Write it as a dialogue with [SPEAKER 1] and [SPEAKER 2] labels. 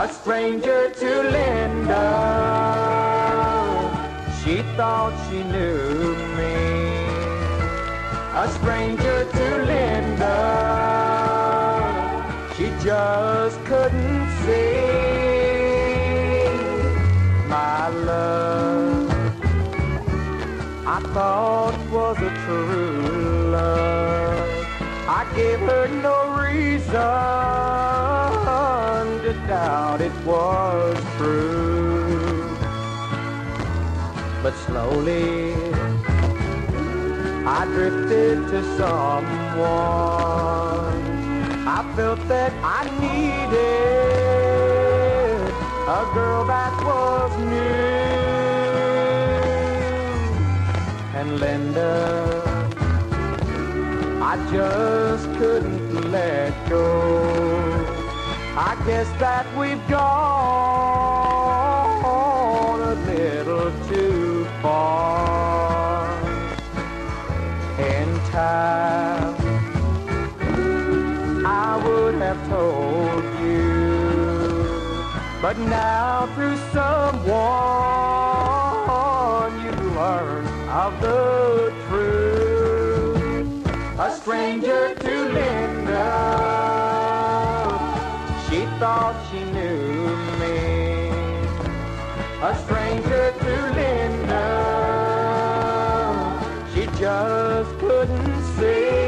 [SPEAKER 1] a stranger to Linda. She thought she knew me, a stranger to Linda. She just couldn't see my love. I thought was a true love. I gave her no reason to doubt it was true. But slowly I drifted to someone I felt that I needed, a girl that was new. And Linda, I just couldn't let go. I guess that we've gone a little too far in time. I would have told you, but now through someone you learn of the truth. A stranger to Linda, she thought she knew me. A stranger to Linda, she just couldn't see